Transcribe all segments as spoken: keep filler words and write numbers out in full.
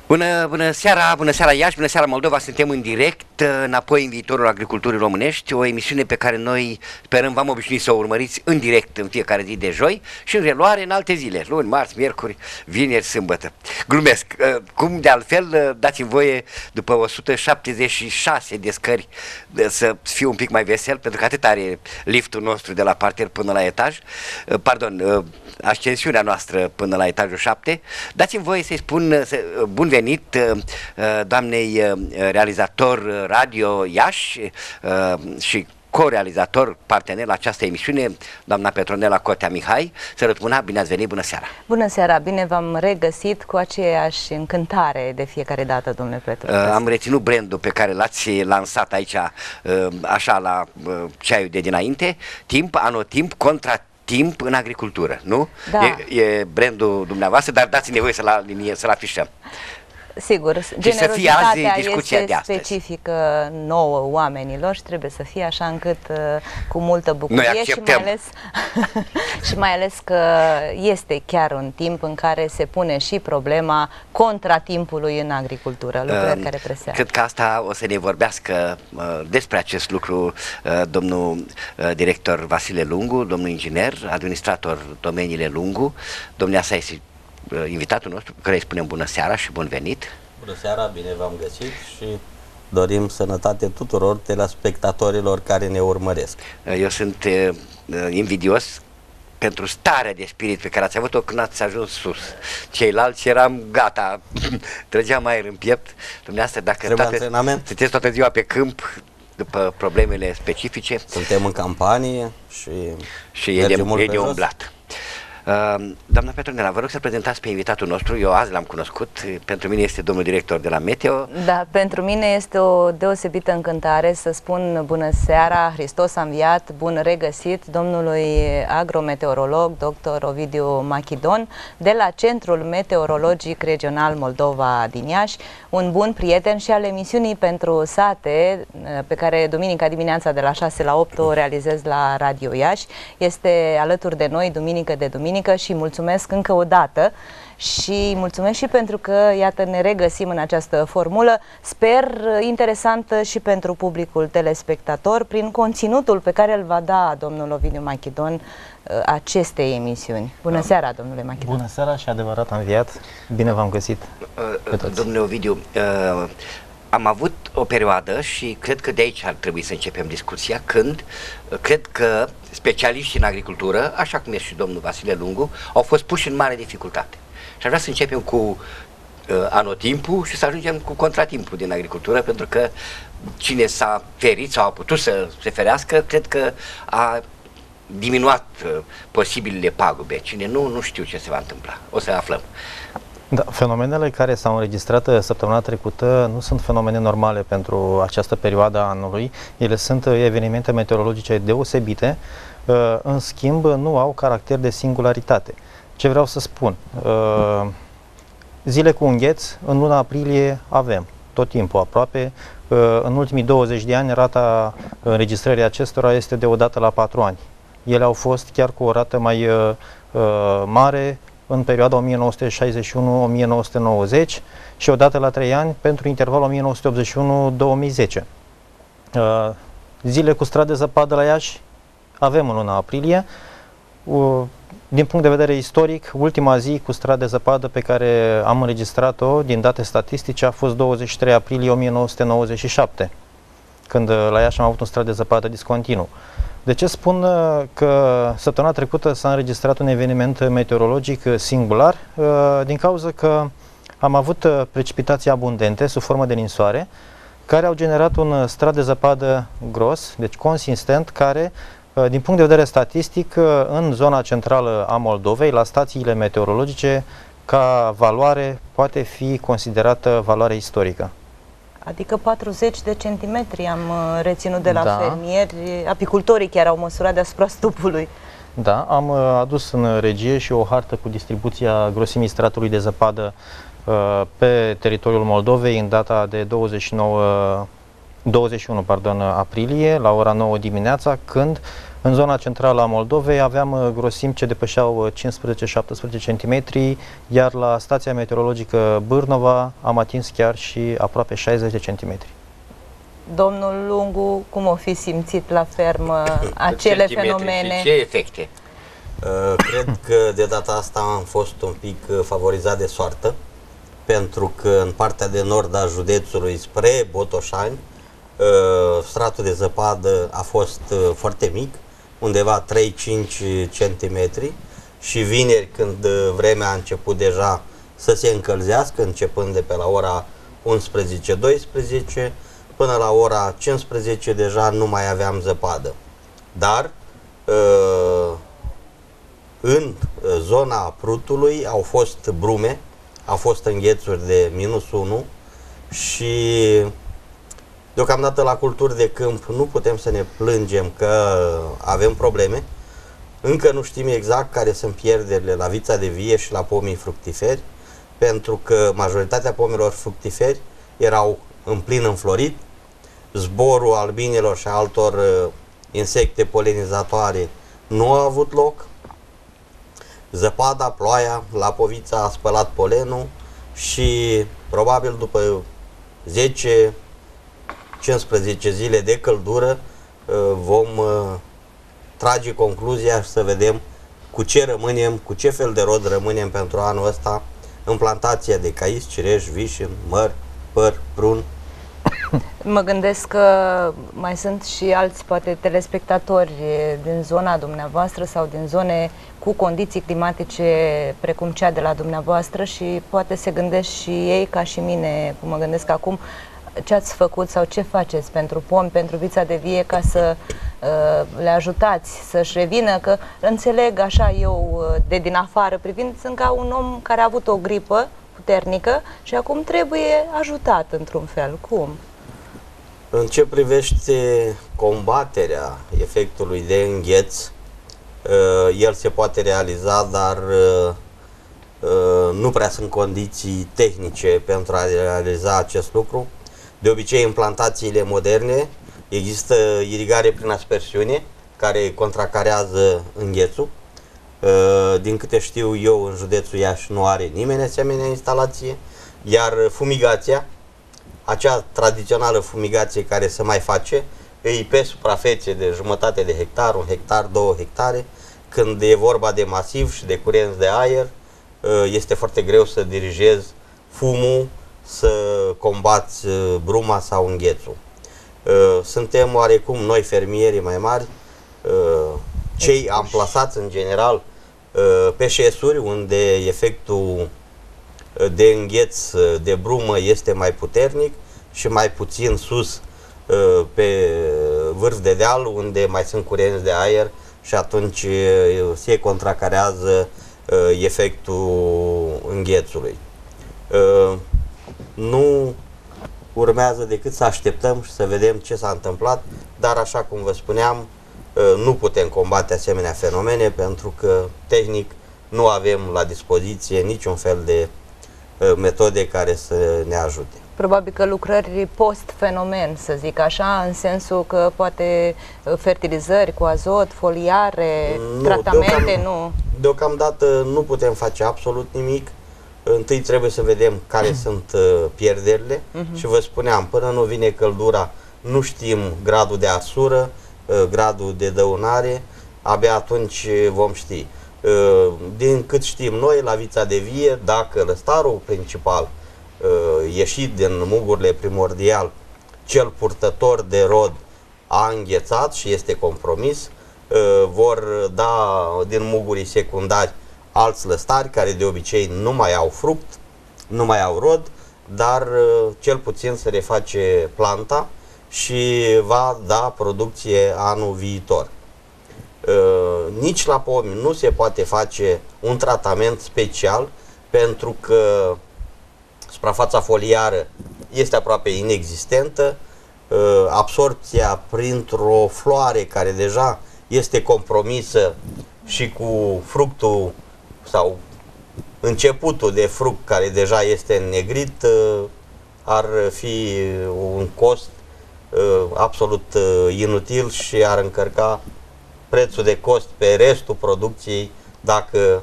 Bună, bună seara, bună seara Iași, bună seara Moldova, suntem în direct, înapoi în viitorul agriculturii românești, o emisiune pe care noi sperăm v-am obișnuit să o urmăriți în direct în fiecare zi de joi și în reluare în alte zile, luni, marți, miercuri, vineri, sâmbătă. Glumesc, cum de altfel, dați-mi voie după o sută șaptezeci și șase de scări să fiu un pic mai vesel, pentru că atât are liftul nostru de la parter până la etaj, pardon, ascensiunea noastră până la etajul șapte. Dați-mi voie să-i spun să, bun venit doamnei realizator radio Iași și co-realizator, partener la această emisiune, doamna Petronela Cotea Mihai. Să răspundă, bine ați venit, bună seara! Bună seara, bine v-am regăsit cu aceeași încântare de fiecare dată, domnule Petru. Am reținut brandul pe care l-ați lansat aici, așa, la ceaiul de dinainte, timp, anotimp, contra timp în agricultură, nu? Da. E, e brandul dumneavoastră, dar dați-ne voie să-l să afișăm. Sigur, generozitatea este specifică nouă oamenilor și trebuie să fie așa încât uh, cu multă bucurie și mai, ales, și mai ales că este chiar un timp în care se pune și problema contratimpului în agricultură, lucruri uh, care presează. Cred că asta o să ne vorbească uh, despre acest lucru uh, domnul uh, director Vasile Lungu, domnul inginer, administrator domeniile Lungu, domnia sa este invitatul nostru, care îi spunem bună seara și bun venit. Bună seara, bine v-am găsit și dorim sănătate tuturor telespectatorilor care ne urmăresc. Eu sunt uh, invidios pentru starea de spirit pe care ați avut-o când ați ajuns sus. Ceilalți eram gata, trăgeam aer în piept. Dumneavoastră, dacă toate, sunteți toată ziua pe câmp, după problemele specifice. Suntem în campanie și, și e de, e de umblat. Uh, doamna Petronela, vă rog să prezentați pe invitatul nostru. Eu azi l-am cunoscut, pentru mine este domnul director de la Meteo. Da, pentru mine este o deosebită încântare să spun bună seara, Hristos a înviat, bun regăsit domnului agrometeorolog, doctor Ovidiu Machidon, de la Centrul Meteorologic Regional Moldova din Iași, un bun prieten și al emisiunii pentru sate, pe care duminica dimineața de la șase la opt o realizez la Radio Iași. Este alături de noi duminică de duminică și mulțumesc încă o dată și mulțumesc și pentru că, iată, ne regăsim în această formulă, sper interesantă și pentru publicul telespectator, prin conținutul pe care îl va da domnul Ovidiu Machidon acestei emisiuni. Bună seara, domnule Machidon! Bună seara și adevărat am înviat, bine v-am găsit pe toți. Domnule Ovidiu, uh, am avut o perioadă și cred că de aici ar trebui să începem discuția, când cred că specialiștii în agricultură, așa cum este și domnul Vasile Lungu, au fost puși în mare dificultate. Și aș vrea să începem cu uh, anotimpul și să ajungem cu contratimpul din agricultură, pentru că cine s-a ferit sau a putut să se ferească, cred că a diminuat uh, posibilele pagube. Cine nu, nu știu ce se va întâmpla. O să aflăm. Da, fenomenele care s-au înregistrat săptămâna trecută nu sunt fenomene normale pentru această perioadă a anului. Ele sunt evenimente meteorologice deosebite, în schimb nu au caracter de singularitate. Ce vreau să spun? Zile cu îngheț în luna aprilie avem, tot timpul aproape. În ultimii douăzeci de ani rata înregistrării acestora este de o dată la patru ani. Ele au fost chiar cu o rată mai mare în perioada o mie nouă sute șaizeci și unu - o mie nouă sute nouăzeci și odată la trei ani pentru intervalul o mie nouă sute optzeci și unu - două mii zece. Uh, zile cu strat de zăpadă la Iași avem în luna aprilie. Uh, din punct de vedere istoric, ultima zi cu strat de zăpadă pe care am înregistrat-o din date statistice a fost douăzeci și trei aprilie o mie nouă sute nouăzeci și șapte, când la Iași am avut un strat de zăpadă discontinu. De ce spun că săptămâna trecută s-a înregistrat un eveniment meteorologic singular? Din cauza că am avut precipitații abundente sub formă de ninsoare, care au generat un strat de zăpadă gros, deci consistent, care, din punct de vedere statistic, în zona centrală a Moldovei, la stațiile meteorologice, ca valoare poate fi considerată valoare istorică. Adică patruzeci de centimetri am reținut de la da. fermieri, apicultorii chiar au măsurat deasupra stupului. Da, am adus în regie și o hartă cu distribuția grosimii stratului de zăpadă uh, pe teritoriul Moldovei în data de douăzeci și nouă douăzeci și unu pardon, aprilie, la ora nouă dimineața, când în zona centrală a Moldovei aveam grosimi ce depășeau cincisprezece șaptesprezece centimetri, iar la stația meteorologică Bârnova am atins chiar și aproape șaizeci de centimetri. Domnul Lungu, cum o fi simțit la fermă acele fenomene? Și ce efecte? Uh, cred că de data asta am fost un pic favorizat de soartă, pentru că în partea de nord a județului spre Botoșani, uh, stratul de zăpadă a fost uh, foarte mic, undeva trei cinci centimetri, și vineri, când uh, vremea a început deja să se încălzească, începând de pe la ora unsprezece doisprezece, până la ora cincisprezece deja nu mai aveam zăpadă. Dar uh, în zona Prutului au fost brume, au fost înghețuri de minus unu și deocamdată la culturi de câmp nu putem să ne plângem că avem probleme. Încă nu știm exact care sunt pierderile la vița de vie și la pomii fructiferi, pentru că majoritatea pomilor fructiferi erau în plin înflorit, zborul albinelor și altor uh, insecte polenizatoare nu a avut loc, zăpada, ploaia, lapovița a spălat polenul și probabil după zece cincisprezece zile de căldură uh, vom uh, trage concluzia și să vedem cu ce rămânem, cu ce fel de rod rămânem pentru anul ăsta în plantația de cais, cireș, vișin, măr, păr, prun. Mă gândesc că mai sunt și alți, poate, telespectatori din zona dumneavoastră sau din zone cu condiții climatice precum cea de la dumneavoastră și poate se gândesc și ei ca și mine, cum mă gândesc acum, ce ați făcut sau ce faceți pentru pomi, pentru vița de vie, ca să uh, le ajutați să-și revină, că înțeleg așa eu de din afară privind, sunt ca un om care a avut o gripă puternică și acum trebuie ajutat într-un fel. Cum? În ce privește combaterea efectului de îngheț, el se poate realiza, dar nu prea sunt condiții tehnice pentru a realiza acest lucru. De obicei, în plantațiile moderne există irigare prin aspersiune, care contracarează înghețul. Din câte știu eu, în județul Iași nu are nimeni asemenea instalație, iar fumigația, acea tradițională fumigație care se mai face, îi pe suprafețe de jumătate de hectar, un hectar, două hectare, când e vorba de masiv și de curenți de aer, este foarte greu să dirigezi fumul, să combați bruma sau înghețul. Suntem oarecum noi, fermierii mai mari, cei amplasați în general pe șesuri, unde efectul de îngheț, de brumă este mai puternic, și mai puțin sus pe vârf de deal, unde mai sunt curenți de aer și atunci se contracarează efectul înghețului. Nu urmează decât să așteptăm și să vedem ce s-a întâmplat, dar așa cum vă spuneam, nu putem combate asemenea fenomene pentru că tehnic nu avem la dispoziție niciun fel de metode care să ne ajute. Probabil că lucrări post-fenomen, să zic așa, în sensul că poate fertilizări cu azot, foliare, nu, tratamente, deocam, nu? Deocamdată nu putem face absolut nimic. Întâi trebuie să vedem care sunt pierderile uh-huh. și vă spuneam, până nu vine căldura, nu știm gradul de arsură, gradul de dăunare, abia atunci vom ști. Din cât știm noi, la vița de vie, dacă lăstarul principal ieșit din mugurile primordial, cel purtător de rod, a înghețat și este compromis, vor da din mugurii secundari alți lăstari care de obicei nu mai au fruct, nu mai au rod, dar cel puțin se reface planta și va da producție anul viitor. Nici la pomi nu se poate face un tratament special pentru că suprafața foliară este aproape inexistentă, absorpția printr-o floare care deja este compromisă și cu fructul sau începutul de fruct care deja este înnegrit ar fi un cost absolut inutil și ar încărca prețul de cost pe restul producției dacă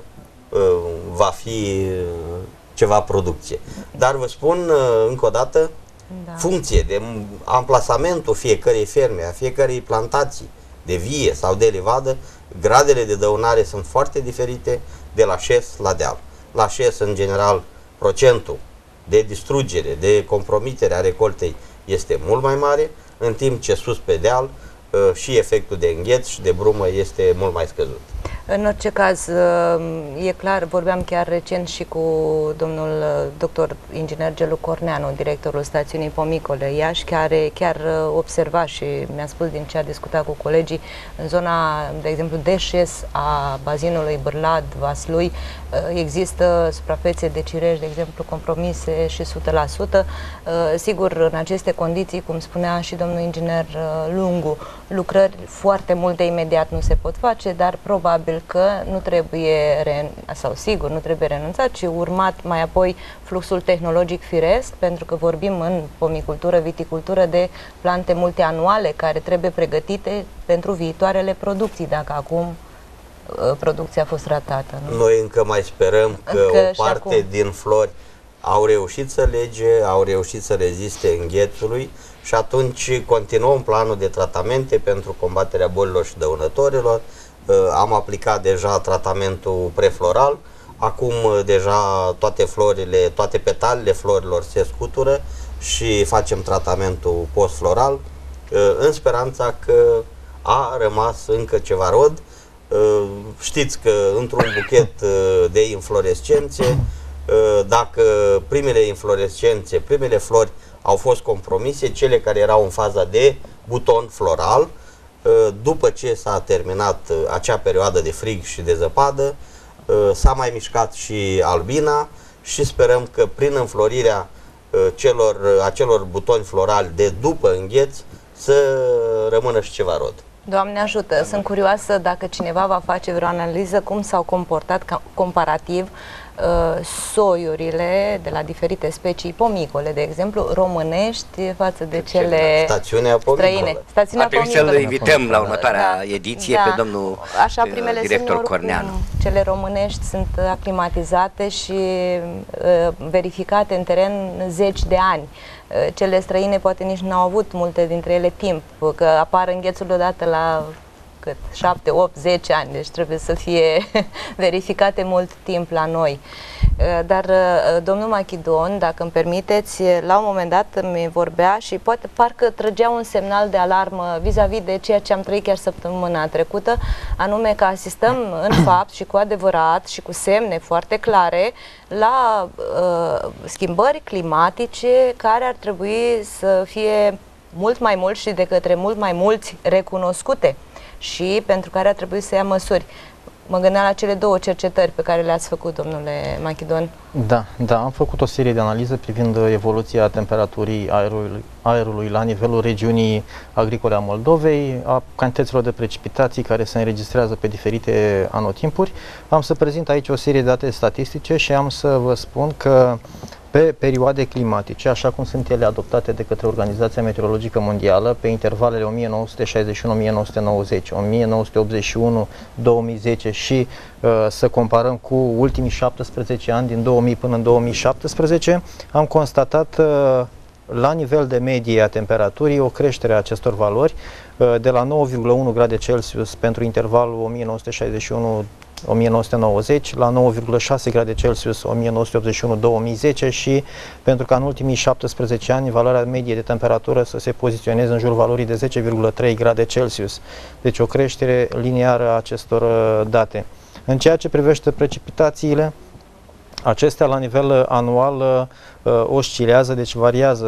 va fi ceva producție. Dar vă spun încă o dată, da. funcție de amplasamentul fiecărei ferme, a fiecărei plantații de vie sau de livadă, gradele de dăunare sunt foarte diferite de la șes la deal. La șes, în general, procentul de distrugere, de compromitere a recoltei este mult mai mare, în timp ce sus pe deal și efectul de îngheț și de brumă este mult mai scăzut. În orice caz, e clar, vorbeam chiar recent și cu domnul doctor inginer Gelu Corneanu, directorul stațiunii Pomicole Iași, care chiar observa și mi-a spus din ce a discutat cu colegii, în zona, de exemplu, de șes a bazinului Bârlad, Vaslui, există suprafețe de cireș, de exemplu, compromise și o sută la sută. Sigur, în aceste condiții, cum spunea și domnul inginer Lungu, lucrări foarte multe imediat nu se pot face, dar probabil că nu trebuie, sau sigur, nu trebuie renunțat, ci urmat mai apoi fluxul tehnologic firesc, pentru că vorbim în pomicultură, viticultură de plante multianuale care trebuie pregătite pentru viitoarele producții, dacă acum producția a fost ratată. Nu? Noi încă mai sperăm că încă o parte acum din flori au reușit să lege, au reușit să reziste înghețului și atunci continuăm planul de tratamente pentru combaterea bolilor și dăunătorilor. Am aplicat deja tratamentul prefloral, acum deja toate florile, toate petalele florilor se scutură și facem tratamentul postfloral în speranța că a rămas încă ceva rod. Știți că într-un buchet de inflorescențe, dacă primele inflorescențe, primele flori au fost compromise, cele care erau în faza de buton floral, după ce s-a terminat acea perioadă de frig și de zăpadă, s-a mai mișcat și albina și sperăm că prin înflorirea celor, acelor butoni florali de după îngheț să rămână și ceva rod. Doamne ajută! Sunt curioasă dacă cineva va face vreo analiză cum s-au comportat comparativ uh, soiurile de la diferite specii pomicole, de exemplu, românești față de cele Stațiunea străine. Stațiunea Ar trebui să-l invităm la următoarea da, ediție da. pe domnul Așa, primele director sunt, Corneanu. Cele românești sunt aclimatizate și uh, verificate în teren zeci de ani. Cele străine poate nici nu au avut multe dintre ele timp, că apar înghețul odată la cât, șapte, opt, zece ani, deci trebuie să fie verificate mult timp la noi. Dar domnul Machidon, dacă îmi permiteți, la un moment dat mi vorbea și poate parcă trăgea un semnal de alarmă vis-a-vis -vis de ceea ce am trăit chiar săptămâna trecută, anume că asistăm în fapt și cu adevărat și cu semne foarte clare la uh, schimbări climatice care ar trebui să fie mult mai mult și de către mult mai mulți recunoscute și pentru care ar trebui să ia măsuri. Mă gândeam la cele două cercetări pe care le-ați făcut, domnule Machidon. Da, da, am făcut o serie de analize privind evoluția temperaturii aerului, aerului la nivelul regiunii agricole a Moldovei, a cantităților de precipitații care se înregistrează pe diferite anotimpuri. Am să prezint aici o serie de date statistice și am să vă spun că pe perioade climatice, așa cum sunt ele adoptate de către Organizația Meteorologică Mondială, pe intervalele o mie nouă sute șaizeci și unu - o mie nouă sute nouăzeci, o mie nouă sute optzeci și unu - două mii zece și uh, să comparăm cu ultimii șaptesprezece ani, din două mii până în două mii șaptesprezece, am constatat uh, la nivel de medie a temperaturii o creștere a acestor valori uh, de la nouă virgulă unu grade Celsius pentru intervalul o mie nouă sute șaizeci și unu - o mie nouă sute nouăzeci, la nouă virgulă șase grade Celsius o mie nouă sute optzeci și unu - două mii zece și pentru că în ultimii șaptesprezece ani valoarea medie de temperatură să se poziționeze în jurul valorii de zece virgulă trei grade Celsius. Deci o creștere liniară a acestor date. În ceea ce privește precipitațiile, acestea la nivel anual uh, oscilează, deci variază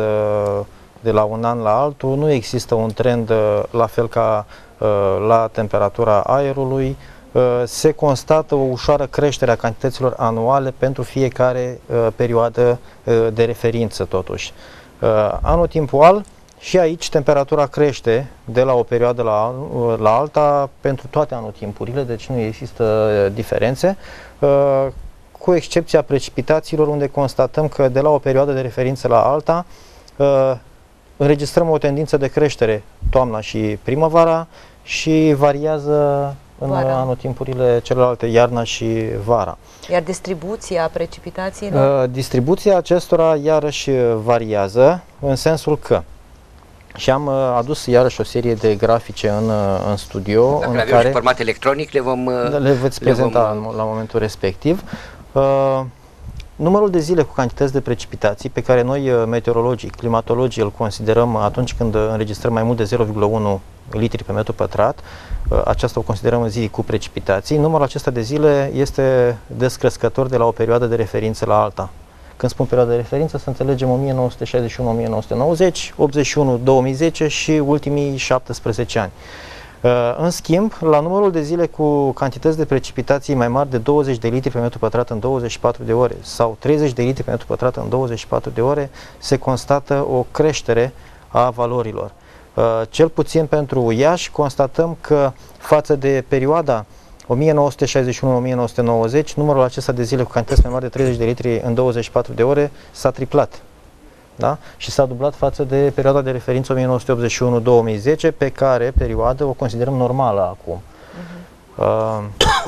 de la un an la altul, nu există un trend uh, la fel ca uh, la temperatura aerului. Se constată o ușoară creștere a cantităților anuale pentru fiecare uh, perioadă uh, de referință totuși. Uh, anotimpual, și aici temperatura crește de la o perioadă la, uh, la alta pentru toate anotimpurile, deci nu există uh, diferențe, uh, cu excepția precipitațiilor unde constatăm că de la o perioadă de referință la alta uh, înregistrăm o tendință de creștere toamna și primăvara și variază în Vara. anotimpurile celelalte, iarna și vara. Iar distribuția precipitațiilor? Uh, distribuția acestora iarăși variază în sensul că și am uh, adus iarăși o serie de grafice în, uh, în studio. Dacă în le avem care și format electronic, le vom... uh, le veți le prezenta vom, în, la momentul respectiv. Uh, numărul de zile cu cantități de precipitații pe care noi, uh, meteorologii, climatologii, îl considerăm atunci când înregistrăm mai mult de zero virgulă unu litri pe metru pătrat, uh, aceasta o considerăm în zi cu precipitații, numărul acesta de zile este descrescător de la o perioadă de referință la alta. Când spun perioada de referință, să înțelegem o mie nouă sute șaizeci și unu - o mie nouă sute nouăzeci, optzeci și unu - două mii zece și ultimii șaptesprezece ani. În schimb, la numărul de zile cu cantități de precipitații mai mari de douăzeci de litri pe metru pătrat în douăzeci și patru de ore sau treizeci de litri pe metru pătrat în douăzeci și patru de ore, se constată o creștere a valorilor. Cel puțin pentru Iași, constatăm că față de perioada o mie nouă sute șaizeci și unu - o mie nouă sute nouăzeci, numărul acesta de zile cu cantități mai mari de treizeci de litri în douăzeci și patru de ore s-a triplat. Da? Și s-a dublat față de perioada de referință o mie nouă sute optzeci și unu - două mii zece, pe care perioadă o considerăm normală acum. Uh-huh. Uh,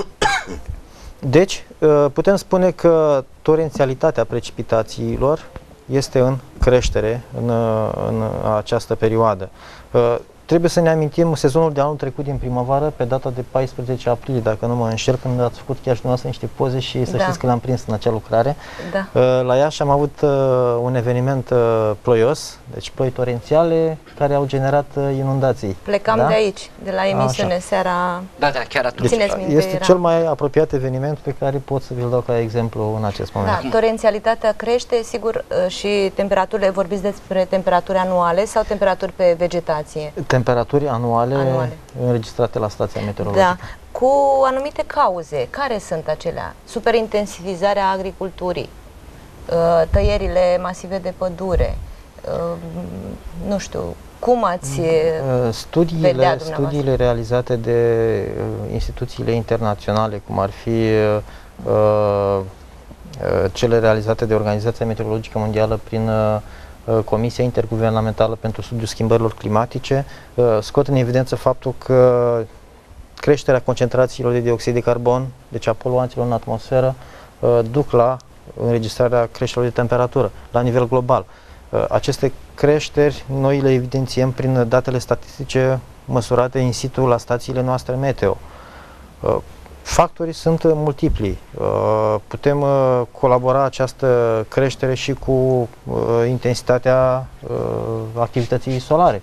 deci, uh, putem spune că torențialitatea precipitațiilor este în creștere în, în această perioadă. Uh, Trebuie să ne amintim sezonul de anul trecut din primăvară, pe data de paisprezece aprilie, dacă nu mă înșel, când ați făcut chiar și dumneavoastră niște poze și să da. știți că l-am prins în acea lucrare. Da. La Iași am avut un eveniment ploios, deci ploi torențiale, care au generat inundații. Plecam da? de aici, de la emisiune Așa. seara. Da, da, chiar atunci. Țineți minte, este era. cel mai apropiat eveniment pe care pot să vi-l dau ca exemplu în acest moment. Da, torențialitatea crește, sigur, și temperaturile, vorbiți despre temperaturi anuale sau temperaturi pe vegetație? Temperaturi anuale, Anuale. înregistrate la stația meteorologică. Da, cu anumite cauze. Care sunt acelea? Superintensivizarea agriculturii, tăierile masive de pădure, nu știu, cum ați studiile, studiile realizate de instituțiile internaționale, cum ar fi uh, cele realizate de Organizația Meteorologică Mondială prin Comisia Interguvernamentală pentru Studiul Schimbărilor Climatice, scot în evidență faptul că creșterea concentrațiilor de dioxid de carbon, deci a poluanților în atmosferă, duc la înregistrarea creșterilor de temperatură la nivel global. Aceste creșteri noi le evidențiem prin datele statistice măsurate in situ la stațiile noastre meteo. Factorii sunt multipli. Putem colabora această creștere și cu intensitatea activității solare.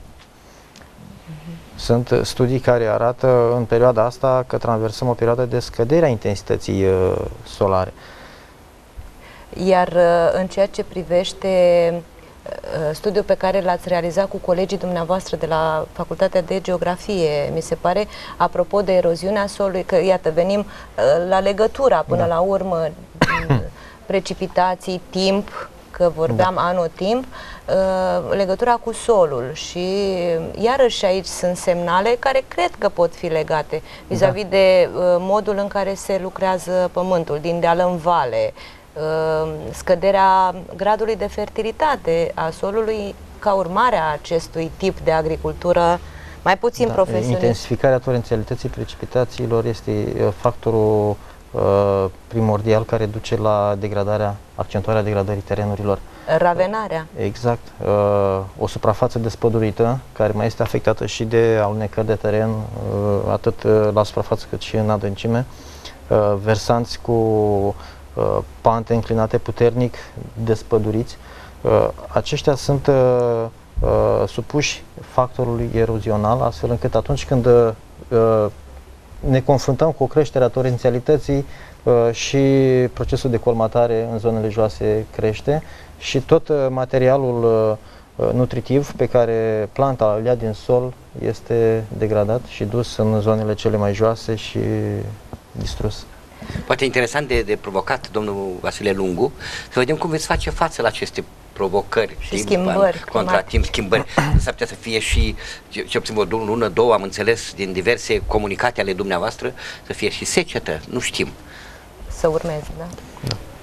Sunt studii care arată în perioada asta că traversăm o perioadă de scădere a intensității solare. Iar în ceea ce privește studiul pe care l-ați realizat cu colegii dumneavoastră de la Facultatea de Geografie, mi se pare, apropo de eroziunea solului, că iată, venim la legătura până da. la urmă, precipitații, timp, că vorbeam da. anotimp, legătura cu solul și iarăși aici sunt semnale care cred că pot fi legate vis-a-vis da. de modul în care se lucrează pământul, din deal în vale, scăderea gradului de fertilitate a solului ca urmare a acestui tip de agricultură mai puțin da, profesionist. Intensificarea torențialității precipitațiilor este factorul uh, primordial care duce la degradarea, accentuarea degradării terenurilor. Ravenarea. Exact. Uh, o suprafață despădurită, care mai este afectată și de alunecări de teren, uh, atât la suprafață cât și în adâncime, uh, versanți cu Uh, pante înclinate puternic, despăduriți. Uh, aceștia sunt uh, uh, supuși factorului erozional, astfel încât atunci când uh, ne confruntăm cu o creștere a torențialității uh, și procesul de colmatare în zonele joase crește și tot uh, materialul uh, nutritiv pe care planta îl ia din sol este degradat și dus în zonele cele mai joase și distrus. Poate interesant de, de provocat, domnul Vasile Lungu, să vedem cum veți face față la aceste provocări, și timp, schimbări, contratimp, schimbări. S-ar putea să fie și, ce obțin o lună, două, am înțeles, din diverse comunicate ale dumneavoastră, să fie și secetă, nu știm. Să urmeze, da? Da.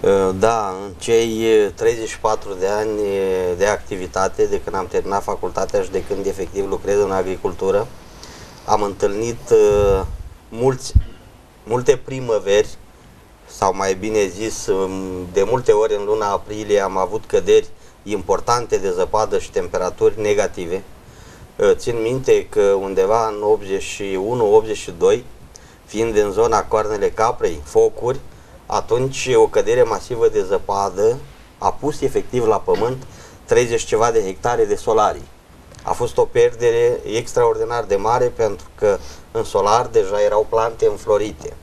Da, în cei treizeci și patru de ani de activitate, de când am terminat facultatea și de când efectiv lucrez în agricultură, am întâlnit mulți, multe primăveri, sau mai bine zis, de multe ori în luna aprilie am avut căderi importante de zăpadă și temperaturi negative. Țin minte că undeva în optzeci și unu optzeci și doi, fiind în zona Coarnele Caprei, focuri, atunci o cădere masivă de zăpadă a pus efectiv la pământ treizeci ceva de hectare de solarii. A fost o pierdere extraordinar de mare pentru că în solar deja erau plante înflorite.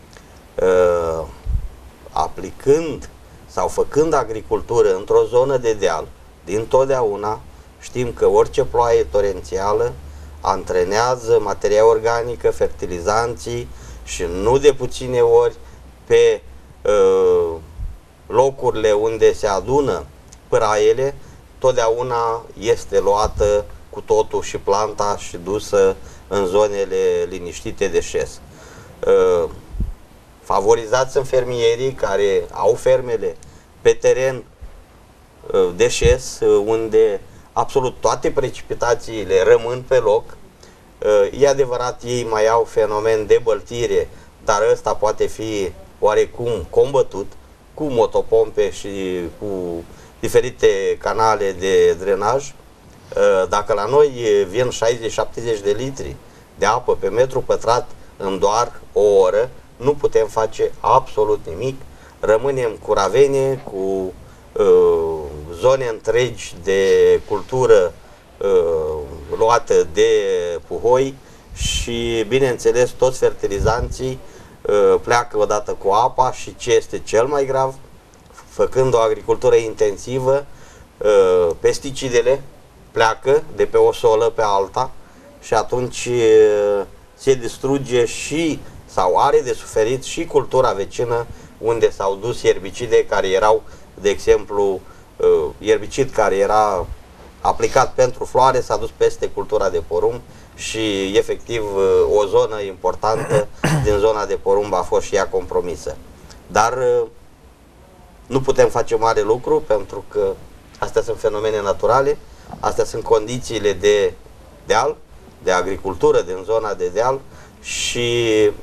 Uh, aplicând sau făcând agricultură într-o zonă de deal, dintotdeauna știm că orice ploaie torențială antrenează materia organică, fertilizanții și nu de puține ori pe uh, locurile unde se adună pâraiele, totdeauna este luată cu totul și planta și dusă în zonele liniștite de șes. Uh, favorizați sunt fermierii care au fermele pe teren uh, de șes, uh, unde absolut toate precipitațiile rămân pe loc. Uh, e adevărat, ei mai au fenomen de băltire, dar ăsta poate fi oarecum combătut cu motopompe și cu diferite canale de drenaj. Dacă la noi vin șaizeci șaptezeci de litri de apă pe metru pătrat în doar o oră, nu putem face absolut nimic. Rămânem cu ravene, cu uh, zone întregi de cultură uh, luată de puhoi și, bineînțeles, toți fertilizanții pleacă odată cu apa și, ce este cel mai grav, făcând o agricultură intensivă, pesticidele pleacă de pe o solă pe alta și atunci se distruge și, sau are de suferit și cultura vecină, unde s-au dus ierbicide care erau, de exemplu, ierbicid care era aplicat pentru floare s-a dus peste cultura de porumb și efectiv o zonă importantă din zona de porumb a fost și ea compromisă. Dar nu putem face mare lucru pentru că astea sunt fenomene naturale, astea sunt condițiile de deal, de agricultură din zona de deal și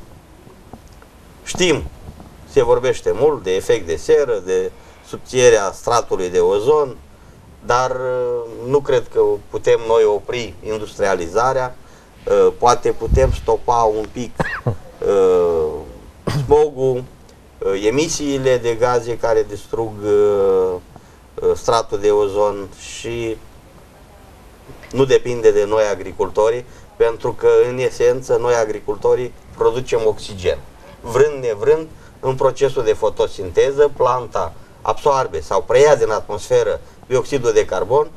știm, se vorbește mult de efect de seră, de subțierea stratului de ozon, dar nu cred că putem noi opri industrializarea. Poate putem stopa un pic uh, smogul, uh, emisiile de gaze care distrug uh, stratul de ozon și nu depinde de noi agricultorii, pentru că în esență noi agricultorii producem oxigen. Vrând nevrând, în procesul de fotosinteză, planta absorbe sau preia din atmosferă dioxidul de carbon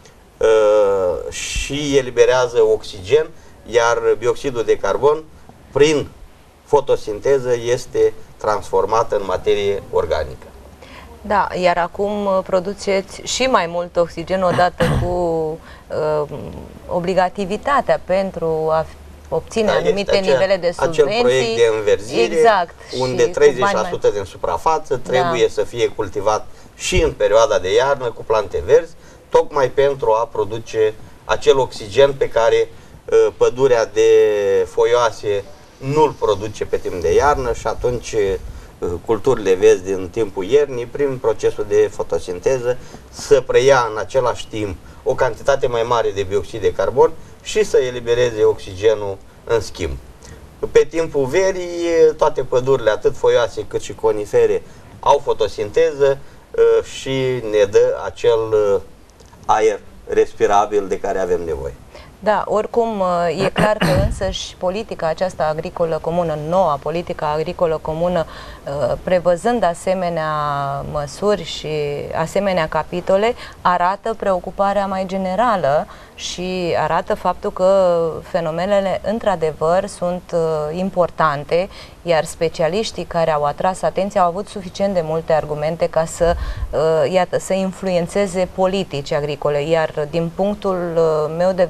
uh, și eliberează oxigen, iar dioxidul de carbon, prin fotosinteză, este transformat în materie organică. Da, iar acum produceți și mai mult oxigen odată cu uh, obligativitatea pentru a obține da, anumite acea, nivele de subvenții. Acel proiect de înverzire, exact, unde treizeci la sută din suprafață trebuie da. să fie cultivat și în perioada de iarnă cu plante verzi, tocmai pentru a produce acel oxigen pe care uh, pădurea de foioase nu-l produce pe timp de iarnă și atunci uh, culturile verzi din timpul iernii, prin procesul de fotosinteză, să preia în același timp o cantitate mai mare de dioxid de carbon și să elibereze oxigenul în schimb. Pe timpul verii, toate pădurile, atât foioase cât și conifere, au fotosinteză uh, și ne dă acel uh, aer respirabil de care avem nevoie. Da, oricum e clar că însăși politica aceasta agricolă comună, noua politică agricolă comună, prevăzând asemenea măsuri și asemenea capitole, arată preocuparea mai generală și arată faptul că fenomenele într-adevăr sunt importante, iar specialiștii care au atras atenția au avut suficient de multe argumente ca să, iată, să influențeze politici agricole, iar din punctul meu de vedere,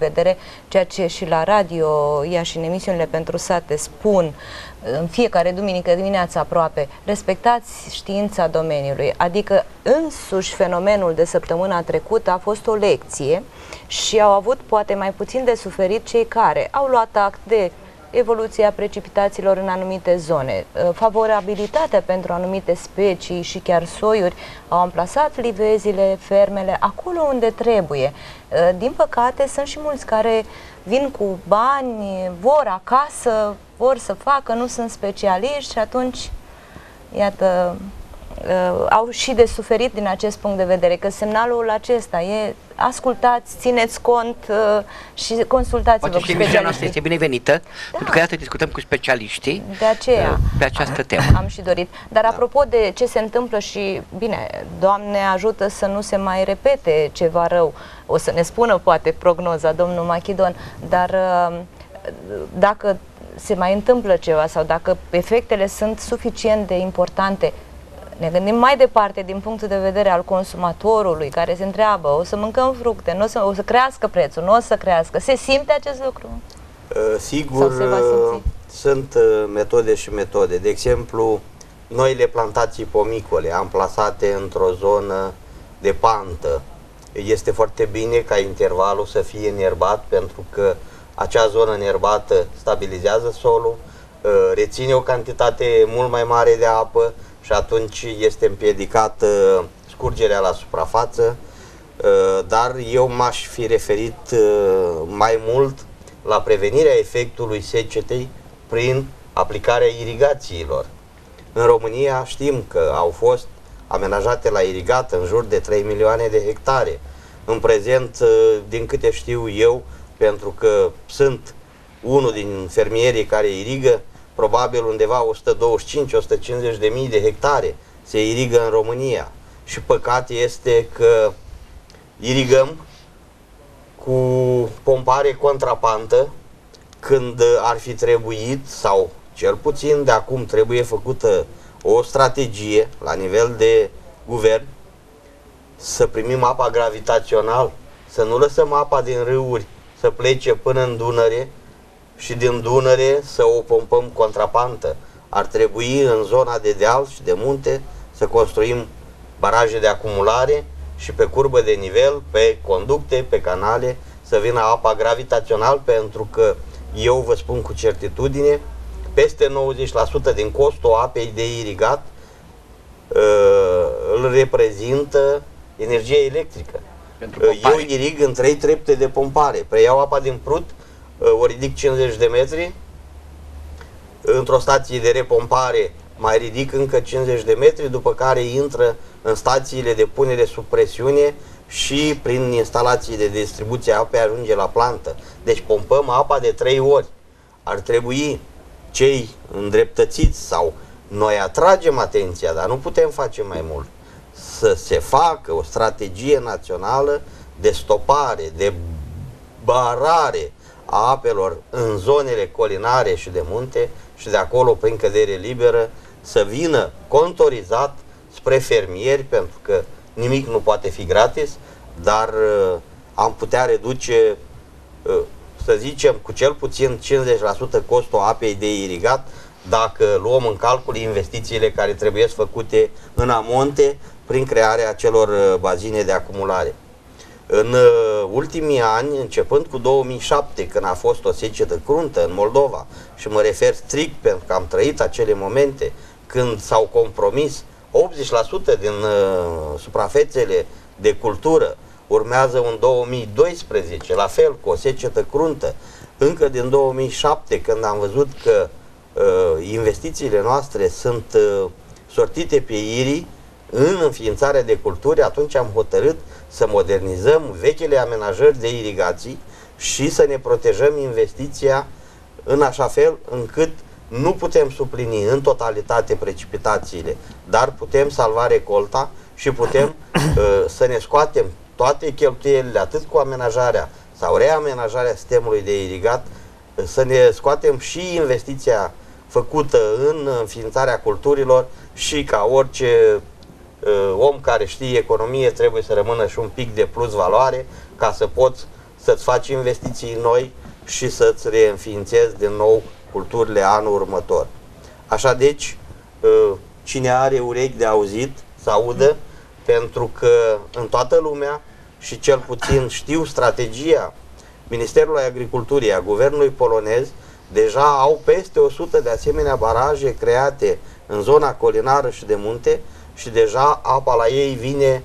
ceea ce și la radio, ea și în emisiunile pentru sate spun în fiecare duminică dimineața aproape, respectați știința domeniului, adică însuși fenomenul de săptămâna trecută a fost o lecție și au avut poate mai puțin de suferit cei care au luat act de evoluția precipitațiilor în anumite zone, favorabilitatea pentru anumite specii și chiar soiuri, au amplasat livezile, fermele, acolo unde trebuie. Din păcate, sunt și mulți care vin cu bani, vor acasă, vor să facă, nu sunt specialiști și atunci, iată, uh, au și de suferit din acest punct de vedere, că semnalul acesta e ascultați, țineți cont uh, și consultați-vă cu specialiștii. Emisiunea noastră este binevenită, da. pentru că iată discutăm cu specialiștii de aceea, uh, pe această temă. Am și dorit. Dar apropo de ce se întâmplă și, bine, Doamne ajută să nu se mai repete ceva rău, o să ne spună poate prognoza domnul Machidon, dar uh, dacă se mai întâmplă ceva sau dacă efectele sunt suficient de importante, ne gândim mai departe din punctul de vedere al consumatorului care se întreabă, o să mâncăm fructe, nu o, să, o să crească prețul, nu o să crească. Se simte acest lucru? Uh, sigur, uh, sunt uh, metode și metode. De exemplu, noile plantații pomicole amplasate într-o zonă de pantă. Este foarte bine ca intervalul să fie înierbat, pentru că acea zonă înierbată stabilizează solul, reține o cantitate mult mai mare de apă și atunci este împiedicată scurgerea la suprafață, dar eu m-aș fi referit mai mult la prevenirea efectului secetei prin aplicarea irigațiilor. În România știm că au fost amenajate la irigat în jur de trei milioane de hectare. În prezent, din câte știu eu, pentru că sunt unul din fermierii care irigă, probabil undeva o sută douăzeci și cinci - o sută cincizeci de mii de hectare se irigă în România. Și păcat este că irigăm cu pompare contrapantă, când ar fi trebuit, sau cel puțin de acum trebuie făcută o strategie la nivel de guvern, să primim apa gravitațional, să nu lăsăm apa din râuri să plece până în Dunăre și din Dunăre să o pompăm contrapantă. Ar trebui în zona de deal și de munte să construim baraje de acumulare și pe curbă de nivel, pe conducte, pe canale, să vină apa gravitațional, pentru că eu vă spun cu certitudine, peste nouăzeci la sută din costul apei de irigat uh, îl reprezintă energia electrică. Eu irig în trei trepte de pompare, preiau apa din Prut, o ridic cincizeci de metri, într-o stație de repompare mai ridic încă cincizeci de metri, după care intră în stațiile de punere sub presiune și prin instalații de distribuție a apei ajunge la plantă. Deci pompăm apa de trei ori. Ar trebui cei îndreptățiți, sau noi atragem atenția, dar nu putem face mai mult, să se facă o strategie națională de stopare, de barare a apelor în zonele colinare și de munte și de acolo, prin cădere liberă, să vină contorizat spre fermieri, pentru că nimic nu poate fi gratis, dar uh, am putea reduce, uh, să zicem, cu cel puțin cincizeci la sută costul apei de irigat, dacă luăm în calcul investițiile care trebuie făcute în amonte prin crearea acelor bazine de acumulare. În uh, ultimii ani, începând cu două mii șapte, când a fost o secetă cruntă în Moldova, și mă refer strict pentru că am trăit acele momente când s-au compromis optzeci la sută din uh, suprafețele de cultură, urmează un două mii doisprezece, la fel, cu o secetă cruntă. Încă din două mii șapte, când am văzut că uh, investițiile noastre sunt uh, sortite pe irii în înființarea de culturi, atunci am hotărât să modernizăm vechile amenajări de irigații și să ne protejăm investiția în așa fel încât nu putem suplini în totalitate precipitațiile, dar putem salva recolta și putem uh, să ne scoatem toate cheltuielile, atât cu amenajarea sau reamenajarea sistemului de irigat, uh, să ne scoatem și investiția făcută în înființarea culturilor și ca orice uh, om care știe economie trebuie să rămână și un pic de plus valoare ca să poți să-ți faci investiții noi și să-ți reînființezi din nou culturile anul următor. Așa deci, cine are urechi de auzit, să audă, pentru că în toată lumea, și cel puțin știu strategia Ministerului Agriculturii, a guvernului polonez, deja au peste o sută de asemenea baraje create în zona colinară și de munte și deja apa la ei vine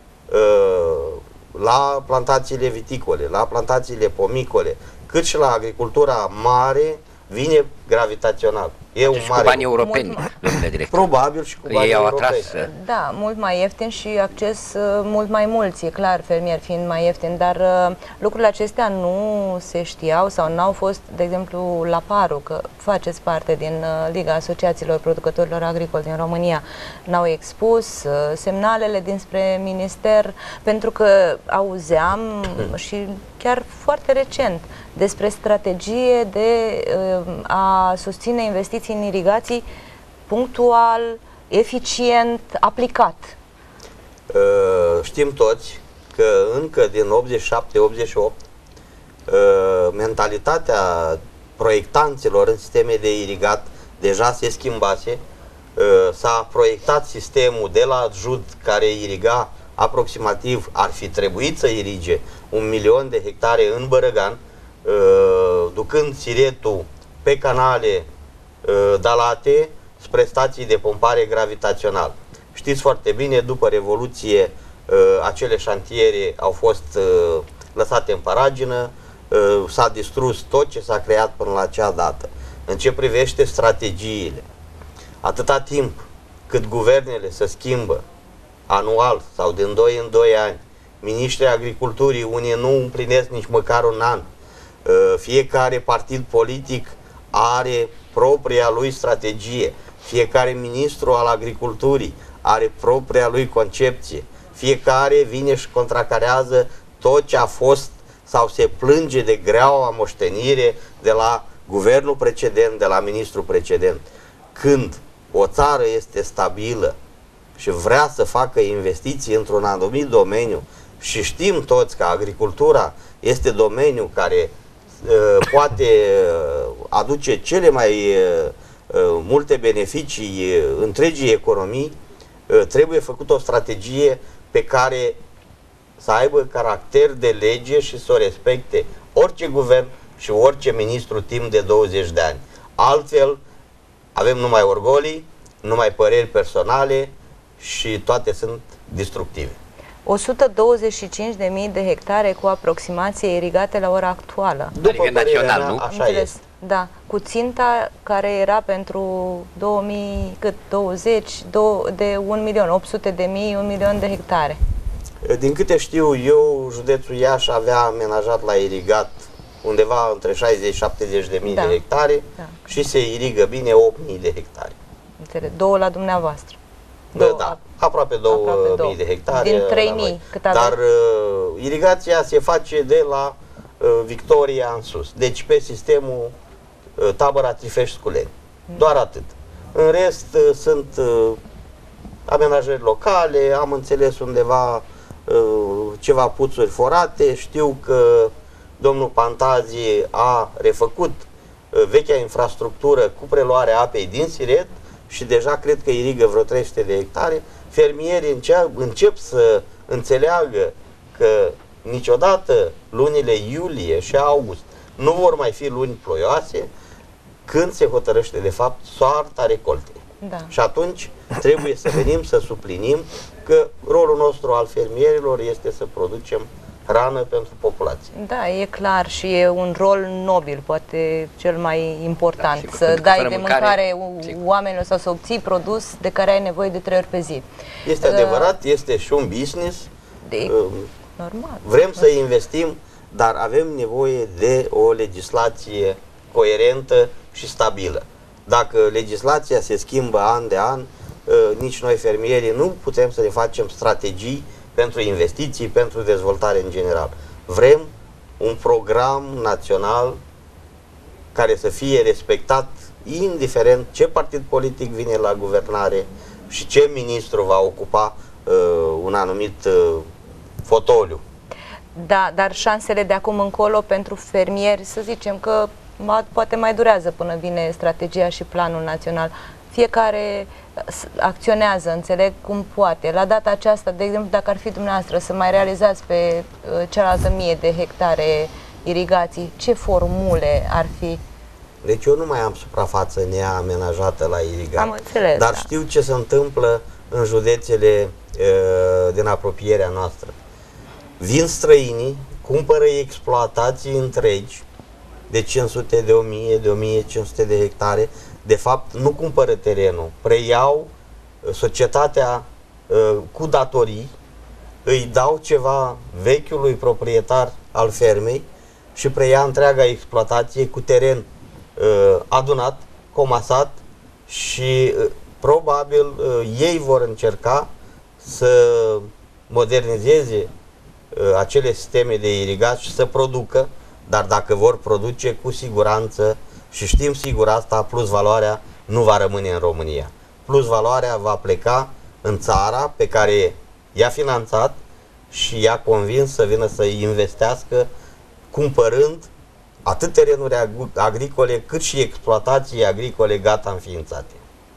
uh, la plantațiile viticole, la plantațiile pomicole, cât și la agricultura mare, vine gravitațional. E un și mare cu banii lucru. europeni, domnule director. Probabil și cu banii Ei au europeni. atras. Da, mult mai ieftin și acces uh, mult mai mulți, e clar, fermieri fiind mai ieftin, dar uh, lucrurile acestea nu se știau sau n-au fost, de exemplu, la Paru, că faceți parte din uh, Liga Asociațiilor Producătorilor Agricoli din România, n-au expus uh, semnalele dinspre minister, pentru că auzeam și chiar foarte recent despre strategie de uh, a susține investiții în irigații punctual, eficient, aplicat. Uh, știm toți că încă din optzeci și șapte optzeci și opt uh, mentalitatea proiectanților în sisteme de irigat deja se schimbase. Uh, s-a proiectat sistemul de la Jud, care iriga aproximativ, ar fi trebuit să irige un milion de hectare în Bărăgan, uh, ducând siretul pe canale uh, dalate spre stații de pompare gravitațional. Știți foarte bine, după Revoluție, uh, acele șantiere au fost uh, lăsate în paragină, uh, s-a distrus tot ce s-a creat până la acea dată. În ce privește strategiile, atâta timp cât guvernele se schimbă anual sau din doi în doi ani, miniștrii agriculturii, unii nu împlinesc nici măcar un an, uh, fiecare partid politic are propria lui strategie, fiecare ministru al agriculturii are propria lui concepție, fiecare vine și contracarează tot ce a fost sau se plânge de greaua moștenire de la guvernul precedent, de la ministrul precedent. Când o țară este stabilă și vrea să facă investiții într-un anumit domeniu, și știm toți că agricultura este domeniul care uh, poate uh, aduce cele mai uh, multe beneficii uh, întregii economii, uh, trebuie făcută o strategie pe care să aibă caracter de lege și să o respecte orice guvern și orice ministru timp de douăzeci de ani. Altfel, avem numai orgolii, numai păreri personale și toate sunt destructive. o sută douăzeci și cinci de mii de hectare cu aproximație irigate la ora actuală. După nivel național, mea, nu? Așa Înțeles. este. Da, cu ținta care era pentru două mii douăzeci de un milion, opt sute de mii, un milion de hectare. Din câte știu eu, județul Iași avea amenajat la irigat undeva între șaizeci și șaptezeci de mii Da. de hectare, Da. și se irigă bine opt mii de hectare. Înțeles. Două la dumneavoastră. Da, Două. da, aproape două Aproape mii de hectare. Din la trei noi. mii, cât avem? Dar uh, irigația se face de la uh, Victoria în sus, deci pe sistemul uh, tabăra Trifești-Sculeni. Mm. Doar atât. În rest uh, sunt uh, amenajări locale, am înțeles undeva uh, ceva puțuri forate, știu că domnul Pantazie a refăcut uh, vechea infrastructură cu preluarea apei din Siret și deja cred că irigă vreo trei sute de hectare. Fermierii încep, încep să înțeleagă că niciodată lunile iulie și august nu vor mai fi luni ploioase, când se hotărăște de fapt soarta recoltei. Da. Și atunci trebuie să venim să suplinim că rolul nostru al fermierilor este să producem hrană pentru populație. Da, e clar și e un rol nobil, poate cel mai important, Da, sigur, să pentru că dai fără de mâncare, mâncare sigur. oamenilor sau să obții produs de care ai nevoie de trei ori pe zi. Este Uh, adevărat, este și un business. De, Uh, normal. Vrem să investim, dar avem nevoie de o legislație coerentă și stabilă. Dacă legislația se schimbă an de an, nici noi fermierii nu putem să ne facem strategii pentru investiții, pentru dezvoltare în general. Vrem un program național care să fie respectat indiferent ce partid politic vine la guvernare și ce ministru va ocupa uh, un anumit uh, fotoliu. Da, dar șansele de acum încolo pentru fermieri, să zicem că poate mai durează până vine strategia și planul național. Fiecare acționează, înțeleg cum poate. La data aceasta, de exemplu, dacă ar fi dumneavoastră să mai realizați pe uh, cealaltă mie de hectare irigații, ce formule ar fi? Deci eu nu mai am suprafață neamenajată la irigație. Am înțeles, dar da. știu ce se întâmplă în județele uh, din apropierea noastră. Vin străinii, cumpără exploatații întregi de cinci sute, de o mie, de o mie cinci sute de hectare. De fapt, nu cumpără terenul, preiau societatea uh, cu datorii, îi dau ceva vechiului proprietar al fermei și preia întreaga exploatație cu teren uh, adunat, comasat și uh, probabil uh, ei vor încerca să modernizeze uh, acele sisteme de irigație și să producă, dar dacă vor produce, cu siguranță, și știm sigur asta, plus valoarea nu va rămâne în România. Plus valoarea va pleca în țara pe care i-a finanțat și i-a convins să vină să investească, cumpărând atât terenuri agricole cât și exploatații agricole gata înființate.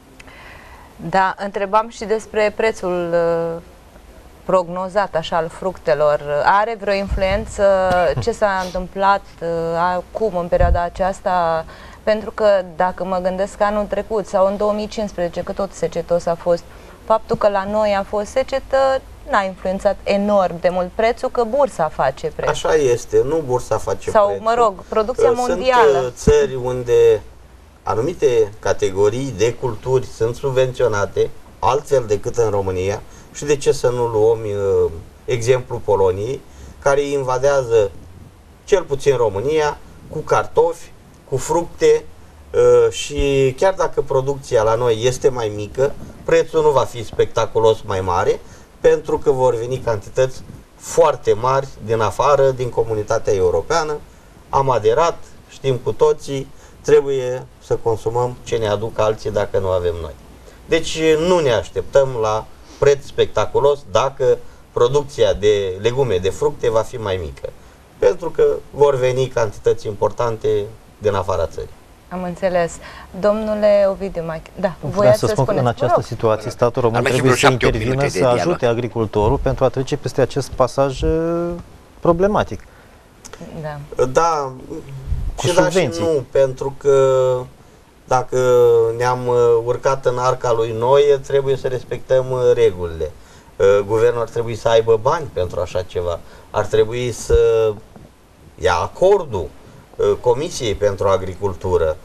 Da, întrebam și despre prețul uh, prognozat așa al fructelor. Are vreo influență ce s-a întâmplat uh, acum în perioada aceasta? Pentru că dacă mă gândesc anul trecut sau în două mii cincisprezece, că tot secetos a fost, faptul că la noi a fost secetă n-a influențat enorm de mult prețul, că bursa face prețul. Așa este, nu bursa face sau, prețul. Sau, mă rog, producția Sunt mondială. Sunt țări unde anumite categorii de culturi sunt subvenționate, altfel decât în România. Și de ce să nu luăm uh, exemplul Poloniei, care invadează cel puțin România cu cartofi, cu fructe uh, și chiar dacă producția la noi este mai mică, prețul nu va fi spectaculos mai mare, pentru că vor veni cantități foarte mari din afară, din comunitatea europeană. Am aderat, știm cu toții, trebuie să consumăm ce ne aduc alții dacă nu avem noi. Deci nu ne așteptăm la preț spectaculos dacă producția de legume, de fructe va fi mai mică, pentru că vor veni cantități importante din afara țării. Am înțeles. Domnule Ovidiu Machi, da, vreau să, să spun că în această situație statul român trebuie să intervină, să ajute agricultorul pentru a trece peste acest pasaj problematic. Da, da cu și da și nu, pentru că dacă ne-am urcat în arca lui Noe, trebuie să respectăm regulile. Guvernul ar trebui să aibă bani pentru așa ceva. Ar trebui să ia acordul Comisiei pentru Agricultură.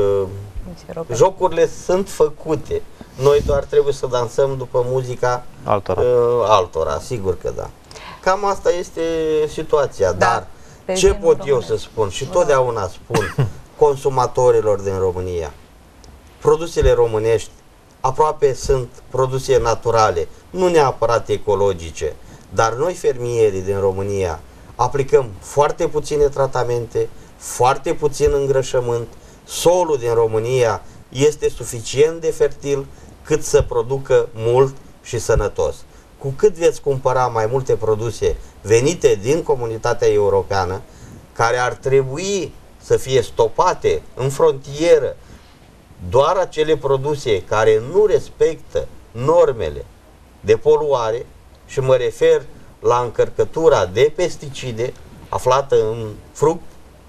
Jocurile sunt făcute. Noi doar trebuie să dansăm după muzica altora. altora, sigur că da. Cam asta este situația, da, dar ce pot eu să spun și totdeauna spun consumatorilor din România: produsele românești aproape sunt produse naturale, nu neapărat ecologice, dar noi fermierii din România aplicăm foarte puține tratamente, foarte puțin îngrășământ, solul din România este suficient de fertil cât să producă mult și sănătos. Cu cât veți cumpăra mai multe produse venite din comunitatea europeană, care ar trebui să fie stopate în frontieră, doar acele produse care nu respectă normele de poluare, și mă refer la încărcătura de pesticide aflată în fruct,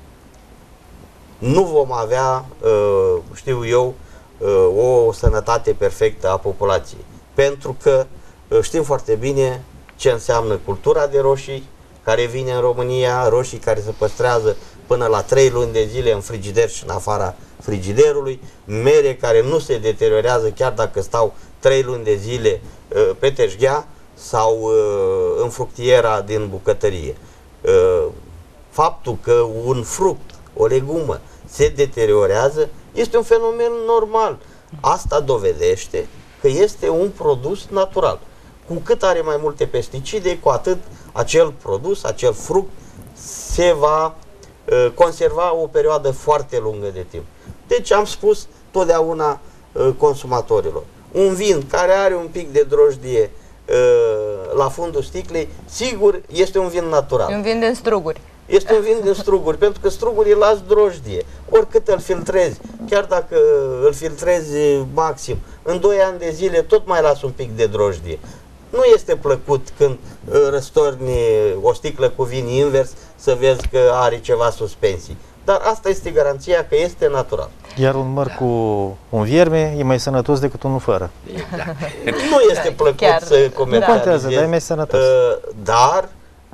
nu vom avea, știu eu, o sănătate perfectă a populației. Pentru că știm foarte bine ce înseamnă cultura de roșii care vine în România, roșii care se păstrează până la trei luni de zile în frigider și în afara frigiderului, mere care nu se deteriorează chiar dacă stau trei luni de zile pe teșghea sau în fructiera din bucătărie. Faptul că un fruct, o legumă, se deteriorează este un fenomen normal. Asta dovedește că este un produs natural. Cu cât are mai multe pesticide, cu atât acel produs, acel fruct se va uh, conserva o perioadă foarte lungă de timp. Deci am spus totdeauna uh, consumatorilor: un vin care are un pic de drojdie uh, la fundul sticlei, sigur, este un vin natural. Un vin din struguri. Este un vin de struguri, pentru că strugurii las drojdie. Oricât îl filtrezi, chiar dacă îl filtrezi maxim, în doi ani de zile tot mai las un pic de drojdie. Nu este plăcut când răstorni o sticlă cu vin invers să vezi că are ceva suspensii. Dar asta este garanția că este natural. Iar un măr da. cu un vierme e mai sănătos decât unul fără. Exact. Nu este plăcut Chiar, să comercializezi, da. dar e mai sănătos. Dar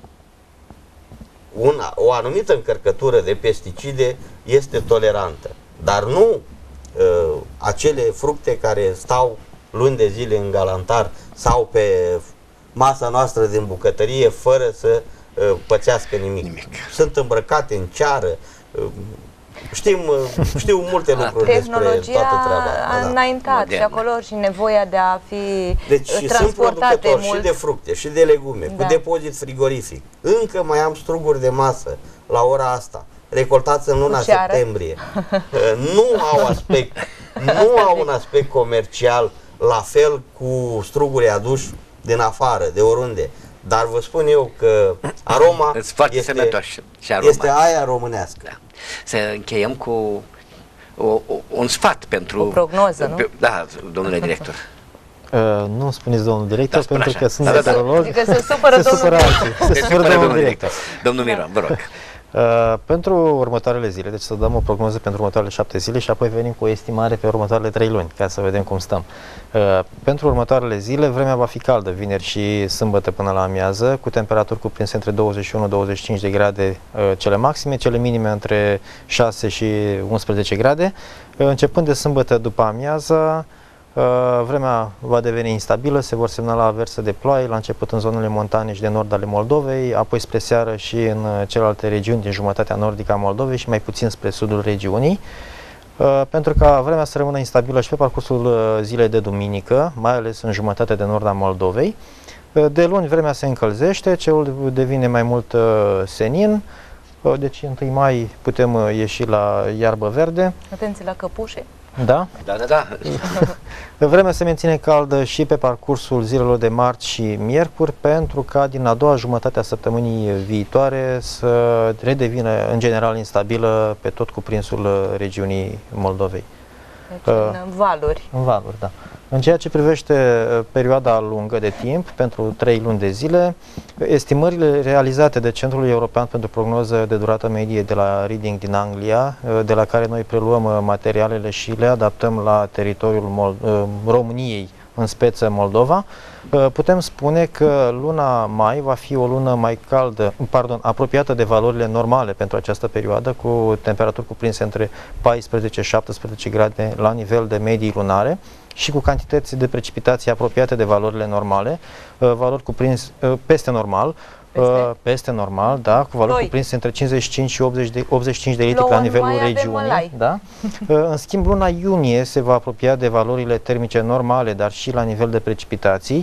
una, o anumită încărcătură de pesticide este tolerantă. Dar nu uh, acele fructe care stau luni de zile în galantar sau pe masa noastră din bucătărie fără să uh, pățească nimic. nimic. Sunt îmbrăcate în ceară. Uh, știm, uh, știu multe lucruri despre toată treaba. a înaintat da. și acolo și nevoia de a fi deci transportate sunt mult. Și de fructe și de legume, da. cu depozit frigorific. Încă mai am struguri de masă la ora asta, recoltați în luna septembrie. Nu au aspect, nu au un aspect comercial la fel cu struguri aduși din afară, de oriunde. Dar vă spun eu că aroma este, și aroma. este aia românească. Da. Să încheiem cu o, o, un sfat pentru... O prognoză, nu? Pe, da, domnule director. Uh, nu spuneți domnul director, da, pentru așa. că sunt da, meteorolog. Da, da. Se supără se domnul director. Se supără domnul director. Domnul Miron, vă rog. Uh, pentru următoarele zile, deci să dăm o prognoză pentru următoarele șapte zile și apoi venim cu o estimare pe următoarele trei luni, ca să vedem cum stăm. Uh, pentru următoarele zile, vremea va fi caldă, vineri și sâmbătă până la amiază, cu temperaturi cuprinse între douăzeci și unu - douăzeci și cinci de grade uh, cele maxime, cele minime între șase și unsprezece grade. Uh, începând de sâmbătă după amiază, Uh, vremea va deveni instabilă, se vor semnala averse de ploaie, la început în zonele montane și de nord ale Moldovei, apoi spre seară și în uh, celelalte regiuni din jumătatea nordică a Moldovei și mai puțin spre sudul regiunii. Uh, pentru ca vremea să rămână instabilă și pe parcursul uh, zilei de duminică, mai ales în jumătatea de nord a Moldovei. Uh, de luni vremea se încălzește, cerul devine mai mult uh, senin, uh, deci întâi mai putem uh, ieși la iarbă verde. Atenție la căpușe. Da? Da, da, da. Vremea se menține caldă și pe parcursul zilelor de marți și miercuri, pentru ca din a doua jumătate a săptămânii viitoare să redevină în general instabilă pe tot cuprinsul regiunii Moldovei. Deci în valuri. În valuri, da. În ceea ce privește perioada lungă de timp, pentru trei luni de zile, estimările realizate de Centrul European pentru Prognoză de Durată Medie de la Reading din Anglia, de la care noi preluăm materialele și le adaptăm la teritoriul Mol- României, în speță Moldova, putem spune că luna mai va fi o lună mai caldă, pardon, apropiată de valorile normale pentru această perioadă, cu temperaturi cuprinse între paisprezece - șaptesprezece grade la nivel de medii lunare și cu cantități de precipitații apropiate de valorile normale, valori cuprinse peste normal, Peste? peste normal, da, cu valori cuprinse între cincizeci și cinci și optzeci de, optzeci și cinci de litri la nivelul regiunii. Da? În schimb, luna iunie se va apropia de valorile termice normale, dar și la nivel de precipitații.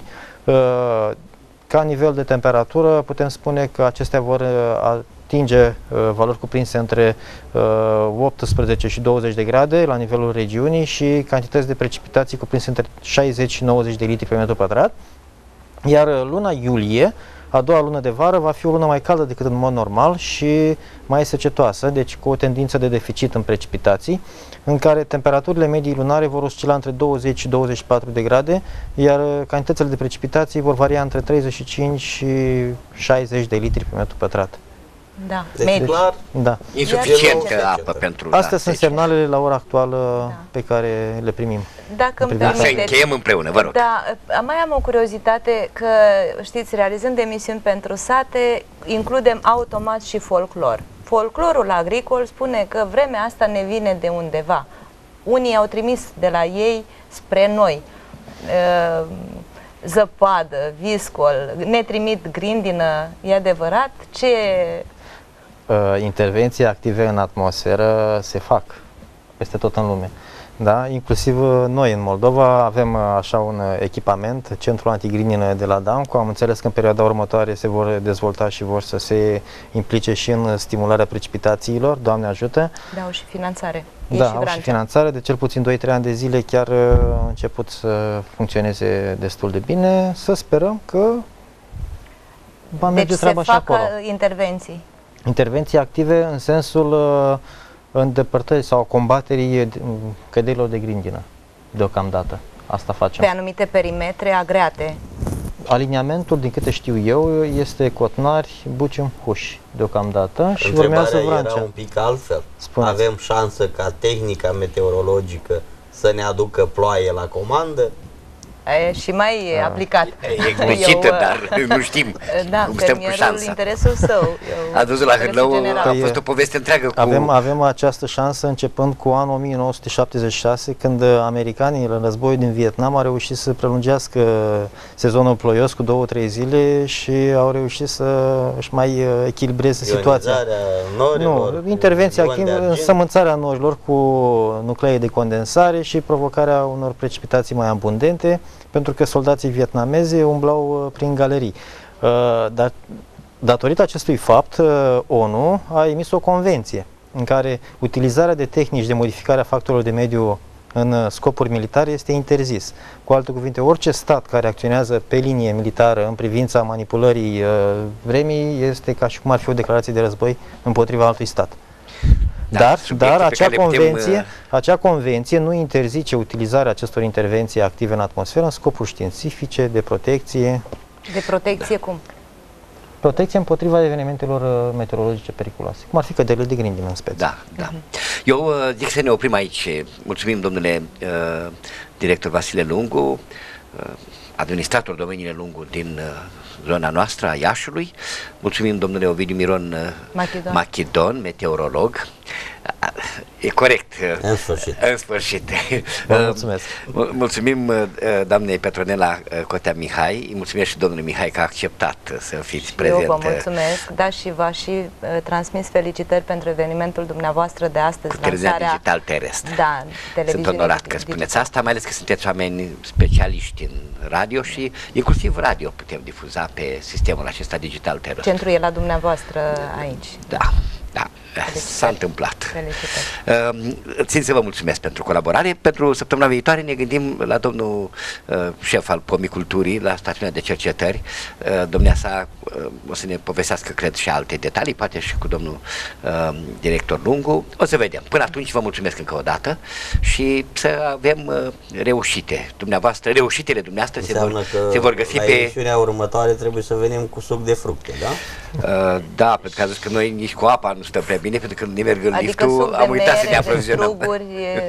Ca nivel de temperatură, putem spune că acestea vor atinge valori cuprinse între optsprezece și douăzeci de grade la nivelul regiunii și cantități de precipitații cuprinse între șaizeci și nouăzeci de litri pe metru pătrat. Iar luna iulie, a doua lună de vară, va fi o lună mai caldă decât în mod normal și mai secetoasă, deci cu o tendință de deficit în precipitații, în care temperaturile medii lunare vor oscila între douăzeci și douăzeci și patru de grade, iar cantitățile de precipitații vor varia între treizeci și cinci și șaizeci de litri pe metru pătrat. Da, deci clar, da. Insuficientă apă pentru... Astea da, sunt deci. semnalele la ora actuală da. pe care le primim. Dacă îmi da, să încheiem împreună, vă rog. Da, mai am o curiozitate că, știți, realizând emisiuni pentru sate, includem automat și folclor. Folclorul agricol spune că vremea asta ne vine de undeva. Unii au trimis de la ei spre noi zăpadă, viscol, ne trimit grindină, e adevărat? Ce... Uh, intervenții active în atmosferă se fac peste tot în lume. Da? Inclusiv noi în Moldova avem așa un echipament, Centrul Antigrindină de la Damco. Am înțeles că în perioada următoare se vor dezvolta și vor să se implice și în stimularea precipitațiilor, Doamne ajută. Da, au și finanțare. Da, și au și finanțare, de cel puțin doi trei ani de zile chiar a început să funcționeze destul de bine. Să sperăm că va merge deci treaba se și fac acolo. intervenții. Intervenții active în sensul uh, îndepărtării sau combaterii uh, căderilor de grindină, deocamdată. Asta facem. Pe anumite perimetre agreate. Aliniamentul, din câte știu eu, este Cotnari, Bucium, Huși, deocamdată, și Întrebarea urmează era Vrancea. un pic altfel. Spuneți. Avem șansă ca tehnica meteorologică să ne aducă ploaie la comandă? E și mai e aplicat. E explicită, Eu, uh, dar nu știm Da, cum stăm cu fermierul, șansa. interesul său. Eu, A dus la interesul Hârlău, general. a Păi, fost o poveste întreagă cu... Avem, avem această șansă începând cu anul o mie nouă sute șaptezeci și șase, când americanii, în războiul din Vietnam, au reușit să prelungească sezonul ploios cu două, trei zile și au reușit să își mai echilibreze situația. Ionizarea norilor, Nu, intervenția ion de activă, argint. însămânțarea norilor cu nuclee de condensare și provocarea unor precipitații mai abundente, pentru că soldații vietnamezi umblau uh, prin galerii. Uh, dar datorită acestui fapt, uh, ONU a emis o convenție în care utilizarea de tehnici de modificare a factorilor de mediu în uh, scopuri militare este interzis. Cu alte cuvinte, orice stat care acționează pe linie militară în privința manipulării uh, vremii este ca și cum ar fi o declarație de război împotriva altui stat. Da, Dar, subiecte dar pe acea, care le putem, convenție, uh, acea convenție nu interzice utilizarea acestor intervenții active în atmosferă în scopuri științifice, de protecție, De protecție cum? protecție împotriva evenimentelor uh, meteorologice periculoase, cum ar fi căderile de grindină în speță. Da, da. Eu uh, zic să ne oprim aici. Mulțumim, domnule uh, director Vasile Lungu, uh, administrator domeniile Lungu din uh, zona noastră a Iașului. Mulțumim, domnule Ovidiu Miron uh, Machidon. Machidon, meteorolog. E corect. În sfârșit. În sfârșit. Vă mulțumesc. Mul- Mulțumim uh, doamnei Petronela uh, Cotea Mihai, îi mulțumesc și domnului Mihai că a acceptat uh, să fiți prezent. Eu vă mulțumesc, da, și v-a și uh, transmis felicitări pentru evenimentul dumneavoastră de astăzi. Cu televiziunea lansarea- digital terestru. Da, Sunt televiziunea onorat că digital. spuneți asta, mai ales că sunteți oameni specialiști în radio și inclusiv radio putem difuza pe sistemul acesta digital terestru. Centrul e la dumneavoastră aici. Da, da, s-a întâmplat. Felicitări. Uh, țin să vă mulțumesc pentru colaborare. Pentru săptămâna viitoare ne gândim la domnul uh, șef al Pomiculturii, la stațiunea de cercetări. Uh, domnia sa uh, o să ne povestească, cred, și alte detalii, poate și cu domnul uh, director Lungu. O să vedem. Până atunci vă mulțumesc încă o dată și să avem uh, reușite. Dumneavoastră, reușitele dumneavoastră se vor, că se vor găsi la pe... emisiunea următoare trebuie să venim cu suc de fructe, da? Uh, da, pentru că a zis că noi nici cu apa nu stăm prea bine, pentru că ne merg în Adică liftul, suc de am uitat să ne mere, de aprovizionăm. struguri, e...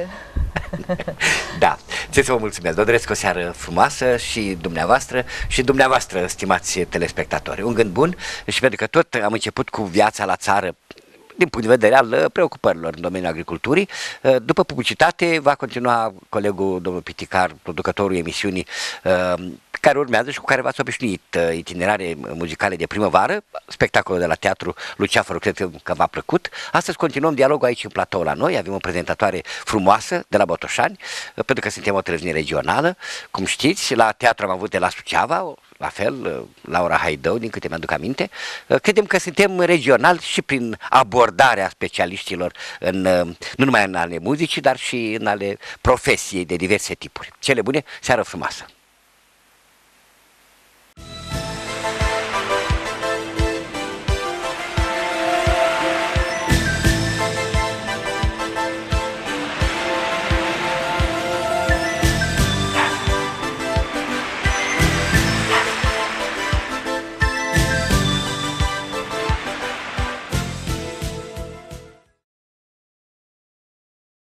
Da, țin să vă mulțumesc. Vă doresc o seară frumoasă și dumneavoastră și dumneavoastră, stimați telespectatori. Un gând bun și pentru că tot am început cu viața la țară din punct de vedere al preocupărilor în domeniul agriculturii. După publicitate va continua colegul domnul Piticar, producătorul emisiunii care urmează și cu care v-ați obișnuit, itinerare muzicale de primăvară, spectacolul de la Teatru Luceafărul, cred că v-a plăcut. Astăzi continuăm dialogul aici în platou la noi, avem o prezentatoare frumoasă de la Botoșani, pentru că suntem o televiziune regională, cum știți, la teatru am avut de la Suceava, la fel, Laura Haidău, din câte mi-aduc aminte. Credem că suntem regionali și prin abordarea specialiștilor în, nu numai în ale muzicii, dar și în ale profesiei de diverse tipuri. Cele bune, seară frumoasă!